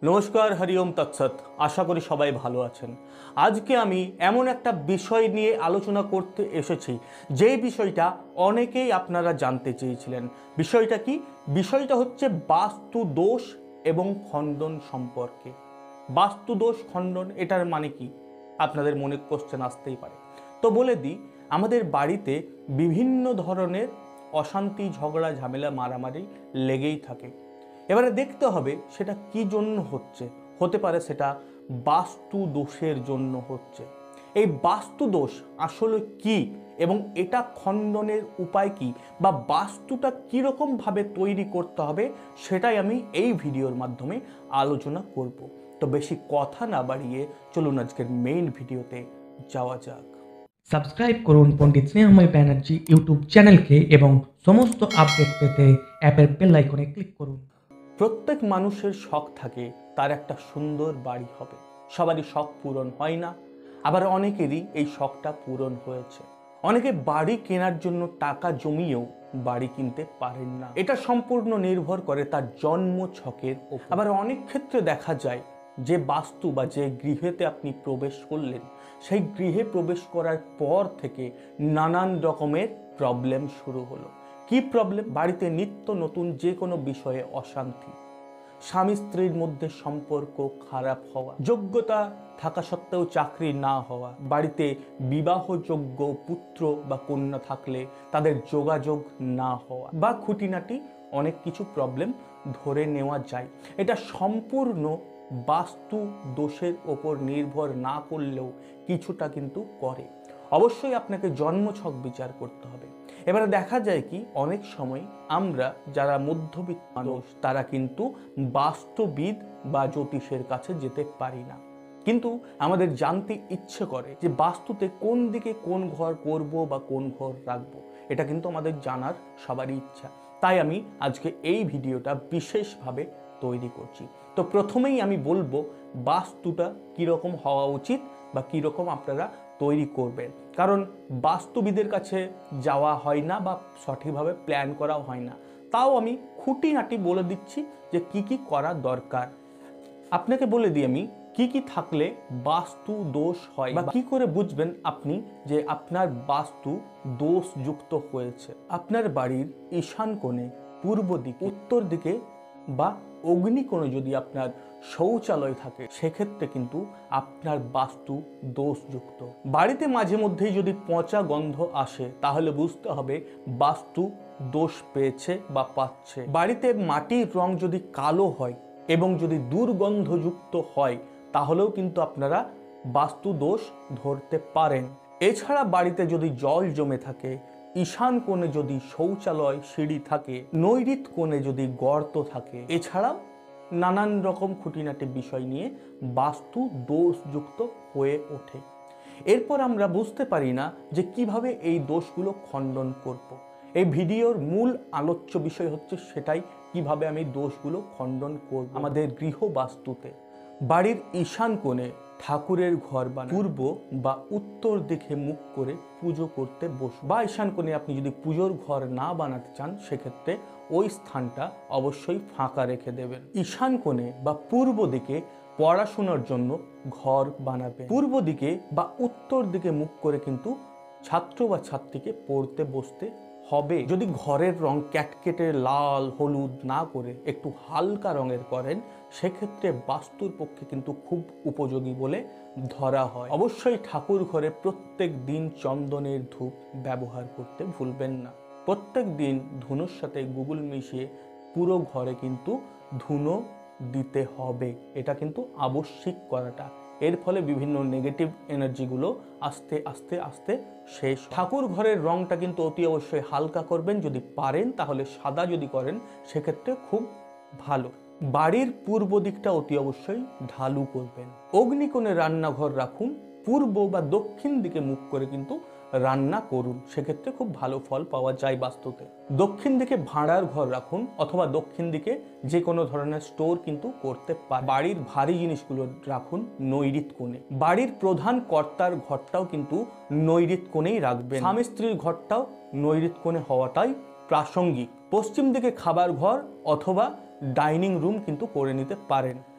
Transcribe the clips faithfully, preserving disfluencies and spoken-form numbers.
নমস্কার, হরিওম তৎসৎ। আশা করি সবাই ভালো আছেন। আজকে আমি এমন একটা বিষয় নিয়ে আলোচনা করতে এসেছি যেই বিষয়টা অনেকেই আপনারা জানতে চেয়েছিলেন। বিষয়টা কি? বিষয়টা হচ্ছে বাস্তু দোষ এবং খণ্ডন সম্পর্কে। বাস্তু দোষ খণ্ডন এটার মানে কি? আপনাদের মনে কোশ্চেন আসতেই পারে। তো বলে দিই, আমাদের বাড়িতে বিভিন্ন ধরনের অশান্তি, ঝগড়া, ঝামেলা, মারামারি লেগেই থাকে। এবারে দেখতে হবে সেটা কি জন্য হচ্ছে। হতে পারে সেটা বাস্তু দোষের জন্য হচ্ছে। এই বাস্তু দোষ আসলে কি এবং এটা খণ্ডনের উপায় কি, বা বাস্তুটা কীরকমভাবে তৈরি করতে হবে, সেটাই আমি এই ভিডিওর মাধ্যমে আলোচনা করব। তো বেশি কথা না বাড়িয়ে চলুন আজকের মেইন ভিডিওতে যাওয়া যাক। সাবস্ক্রাইব করুন পণ্ডিত স্নেহময় ব্যানার্জি ইউটিউব চ্যানেলকে এবং সমস্ত আপডেট পেতে অ্যাপের বেল আইকনে ক্লিক করুন। প্রত্যেক মানুষের শখ থাকে তার একটা সুন্দর বাড়ি হবে। সবারই শখ পূরণ হয় না, আবার অনেকেরই এই শখটা পূরণ হয়েছে। অনেকে বাড়ি কেনার জন্য টাকা জমিয়েও বাড়ি কিনতে পারেন না। এটা সম্পূর্ণ নির্ভর করে তার জন্ম ছকের ওপর। আবার অনেক ক্ষেত্রে দেখা যায় যে বাস্তু বা যে গৃহেতে আপনি প্রবেশ করলেন, সেই গৃহে প্রবেশ করার পর থেকে নানান রকমের প্রবলেম শুরু হলো। কি প্রবলেম? বাড়িতে নিত্য নতুন যে কোনো বিষয়ে অশান্তি, স্বামী স্ত্রীর মধ্যে সম্পর্ক খারাপ হওয়া, যোগ্যতা থাকা সত্ত্বেও চাকরি না হওয়া, বাড়িতে বিবাহযোগ্য পুত্র বা কন্যা থাকলে তাদের যোগাযোগ না হওয়া, বা খুঁটিনাটি অনেক কিছু প্রবলেম ধরে নেওয়া যায়। এটা সম্পূর্ণ বাস্তু দোষের ওপর নির্ভর না করলেও কিছুটা কিন্তু করে। অবশ্যই আপনাকে জন্মছক বিচার করতে হবে। এবারে দেখা যায় কি, অনেক সময় আমরা যারা মধ্যবিত্ত মানুষ তারা কিন্তু বাস্তুবিদ বা জ্যোতিষের কাছে যেতে পারি না। কিন্তু আমাদের জানতে ইচ্ছে করে যে বাস্তুতে কোন দিকে কোন ঘর করব বা কোন ঘর রাখবো। এটা কিন্তু আমাদের জানার সবারই ইচ্ছা। তাই আমি আজকে এই ভিডিওটা বিশেষভাবে তৈরি করছি। তো প্রথমেই আমি বলবো বাস্তুটা কীরকম হওয়া উচিত বা কীরকম আপনারা তৈরি করবেন। কারণ বাস্তুবিদের কাছে যাওয়া হয় না বা সঠিকভাবে প্ল্যান করাও হয় না। তাও আমি খুঁটিনাটি বলে দিচ্ছি যে কি কি করা দরকার। আপনাকে বলে দিই আমি কি কি থাকলে বাস্তু দোষ হয়, বা কি করে বুঝবেন আপনি যে আপনার বাস্তু দোষযুক্ত হয়েছে। আপনার বাড়ির ঈশান কোণে, পূর্ব দিকে, উত্তর দিকে বা অগ্নিকোণে যদি আপনার শৌচালয় থাকে, সেক্ষেত্রে কিন্তু আপনার বাস্তু দোষযুক্ত। বাড়িতে মাঝে মধ্যেই যদি পচা গন্ধ আসে, তাহলে বুঝতে হবে বাস্তু দোষ পেয়েছে বা পাচ্ছে। বাড়িতে মাটির রং যদি কালো হয় এবং যদি দুর্গন্ধযুক্ত হয়, তাহলেও কিন্তু আপনারা বাস্তু দোষ ধরতে পারেন। এছাড়া বাড়িতে যদি জল জমে থাকে, ঈশান কোণে যদি শৌচালয় সিঁড়ি থাকে, নৈঋত কোণে যদি গর্ত থাকে, এছাড়াও নানান রকম খুঁটিনাটি বিষয় নিয়ে বাস্তু দোষযুক্ত হয়ে ওঠে। এরপর আমরা বুঝতে পারি না যে কিভাবে এই দোষগুলো খণ্ডন করব। এই ভিডিওর মূল আলোচ্য বিষয় হচ্ছে সেটাই, কিভাবে আমি দোষগুলো খণ্ডন করব। আমাদের গৃহ বাস্তুতে বাড়ির ঈশান কোণে ঠাকুরের ঘর বা পূর্ব বা উত্তর দিকে মুখ করে পুজো করতে বসুন। বা ঈশান কোণে আপনি যদি পুজোর ঘর না বানাতে চান, সেক্ষেত্রে ওই স্থানটা অবশ্যই ফাঁকা রেখে দেবেন। ঈশান কোণে বা পূর্ব দিকে পড়াশোনার জন্য ঘর বানাবেন। পূর্ব দিকে বা উত্তর দিকে মুখ করে কিন্তু ছাত্র বা ছাত্রীকে পড়তে বসতে হবে। যদি ঘরের রং ক্যাটকেটে লাল হলুদ না করে একটু হালকা রঙের করেন, সেক্ষেত্রে বাস্তুর পক্ষে কিন্তু খুব উপযোগী বলে ধরা হয়। অবশ্যই ঠাকুর ঘরে প্রত্যেক দিন চন্দনের ধূপ ব্যবহার করতে ভুলবেন না। প্রত্যেক দিন ধুনোর সাথে গুগল মিশিয়ে পুরো ঘরে কিন্তু ধুনো দিতে হবে। এটা কিন্তু আবশ্যিক করাটা। এর ফলে বিভিন্ন নেগেটিভ এনার্জিগুলো আস্তে আস্তে আস্তে শেষ। ঠাকুর ঘরের রংটা কিন্তু অতি অবশ্যই হালকা করবেন। যদি পারেন তাহলে সাদা যদি করেন, সেক্ষেত্রে খুব ভালো। বাড়ির পূর্ব দিকটা অতি অবশ্যই ঢালু করবেন। অগ্নিকোণে রান্নাঘর রাখুন। পূর্ব বা দক্ষিণ দিকে মুখ করে কিন্তু রান্না করুন, সেক্ষেত্রে খুব ভালো ফল পাওয়া যায় বাস্তুতে। দক্ষিণ দিকে ভাঁড়ার ঘর রাখুন, অথবা দক্ষিণ দিকে যে কোনো ধরনের স্টোর কিন্তু করতে পারেন। বাড়ির ভারী জিনিসগুলো রাখুন নৈঋত কোণে। বাড়ির প্রধান কর্তার ঘরটাও কিন্তু নৈঋত কোণেই রাখবেন। স্বামী স্ত্রীর ঘরটাও নৈঋত কোণে হওয়াটাই প্রাসঙ্গিক। পশ্চিম দিকে খাবার ঘর অথবা ডাইনিং রুম কিন্তু করে নিতে পারেন।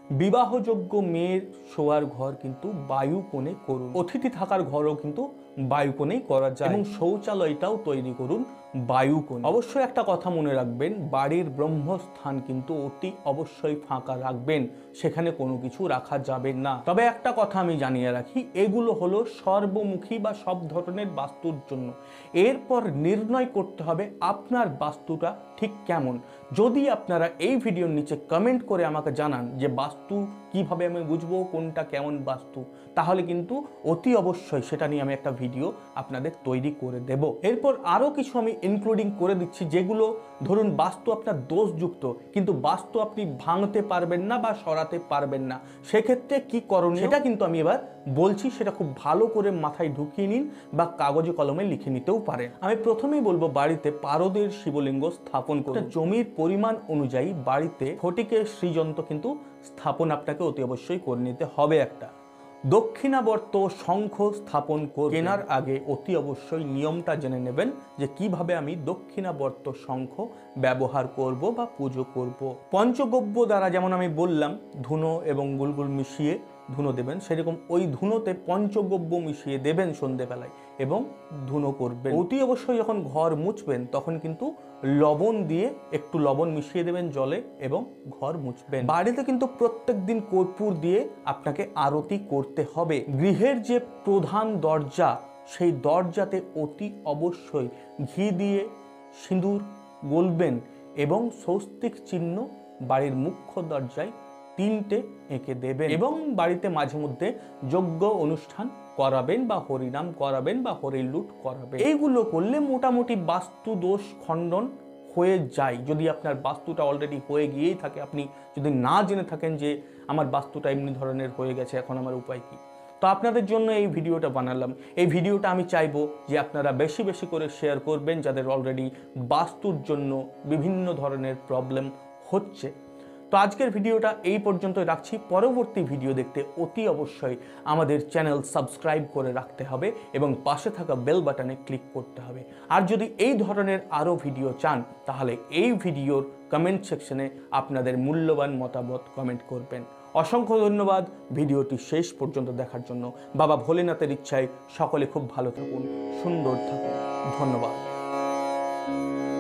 বিবাহযোগ্য মেয়ের শোয়ার ঘর কিন্তু বায়ু কোণে করুন। অতিথি থাকার ঘরও কিন্তু বায়ু কোণেই করা যায় এবং শৌচালয়টাও তৈরি করুন বায়ু কোণে। অবশ্যই একটা কথা মনে রাখবেন, বাড়ির ব্রহ্মস্থান কিন্তু অতি অবশ্যই ফাঁকা রাখবেন, সেখানে কোনো কিছু রাখা যাবে না। তবে একটা কথা আমি জানিয়ে রাখি, এগুলো হলো সর্বমুখী বা সব ধরনের বাস্তুর জন্য। এরপর নির্ণয় করতে হবে আপনার বাস্তুটা ঠিক কেমন। যদি আপনারা এই ভিডিওর নিচে কমেন্ট করে আমাকে জানান যে বাস্তু কিভাবে আমি বুঝবো কোনটা কেমন বাস্তু, তাহলে কিন্তু অতি অবশ্যই সেটা নিয়ে আমি একটা ভিডিও আপনাদের তৈরি করে দেব। এরপর আরও কিছু আমি ইনক্লুডিং করে দিচ্ছি, যেগুলো ধরুন বাস্তু আপনার দোষযুক্ত, কিন্তু বাস্তু আপনি ভাঙতে পারবেন না বা সরাতে পারবেন না, সেক্ষেত্রে কি করণীয় সেটা কিন্তু আমি এবার বলছি। সেটা খুব ভালো করে মাথায় ঢুকিয়ে নিন বা কাগজে কলমে লিখে নিতেও পারেন। আমি প্রথমেই বলবো, বাড়িতে পারদের শিবলিঙ্গ স্থাপন করুন। জমির পরিমাণ অনুযায়ী বাড়িতে ফটিকের শ্রীযন্ত্র কিন্তু স্থাপন আপনাকে অতি অবশ্যই করে নিতে হবে। একটা দক্ষিণাবর্ত শঙ্খ স্থাপন কেনার আগে অতি অবশ্যই নিয়মটা জেনে নেবেন যে কিভাবে আমি দক্ষিণাবর্ত শঙ্খ ব্যবহার করব বা পুজো করব। পঞ্চগব্য দ্বারা, যেমন আমি বললাম ধুনো এবং গুলগুল মিশিয়ে ধুনো দেবেন, সেরকম ওই ধুনোতে পঞ্চগব্য মিশিয়ে দেবেন সন্ধেবেলায় এবং ধুনো করবেন। অতি অবশ্যই যখন ঘর মুছবেন তখন কিন্তু লবণ দিয়ে একটু লবণ মিশিয়ে দেবেন জলে এবং ঘর মুছবেন। বাড়িতে কিন্তু প্রত্যেক দিন কর্পূর দিয়ে আপনাকে আরতি করতে হবে। গৃহের যে প্রধান দরজা, সেই দরজাতে অতি অবশ্যই ঘি দিয়ে সিঁদুর গলবেন এবং স্বস্তিক চিহ্ন বাড়ির মুখ্য দরজায় তিনটে এঁকে দেবেন এবং বাড়িতে মাঝে মধ্যে যজ্ঞ অনুষ্ঠান করাবেন বা হরিনাম করাবেন বা হরিলুট করাবেন। এইগুলো করলে মোটামুটি বাস্তু দোষ খণ্ডন হয়ে যায়। যদি আপনার বাস্তুটা অলরেডি হয়ে গিয়েই থাকে, আপনি যদি না জেনে থাকেন যে আমার বাস্তুটা এমনি ধরনের হয়ে গেছে, এখন আমার উপায় কি, তো আপনাদের জন্য এই ভিডিওটা বানালাম। এই ভিডিওটা আমি চাইবো যে আপনারা বেশি বেশি করে শেয়ার করবেন, যাদের অলরেডি বাস্তুর জন্য বিভিন্ন ধরনের প্রবলেম হচ্ছে। তো আজকের ভিডিওটা এই পর্যন্তই রাখছি। পরবর্তী ভিডিও দেখতে অতি অবশ্যই আমাদের চ্যানেল সাবস্ক্রাইব করে রাখতে হবে এবং পাশে থাকা বেল বাটনে ক্লিক করতে হবে। আর যদি এই ধরনের আরও ভিডিও চান, তাহলে এই ভিডিওর কমেন্ট সেকশনে আপনাদের মূল্যবান মতামত কমেন্ট করবেন। অসংখ্য ধন্যবাদ ভিডিওটি শেষ পর্যন্ত দেখার জন্য। বাবা ভোলেনাথের ইচ্ছায় সকলে খুব ভালো থাকুন, সুন্দর থাকুন। ধন্যবাদ।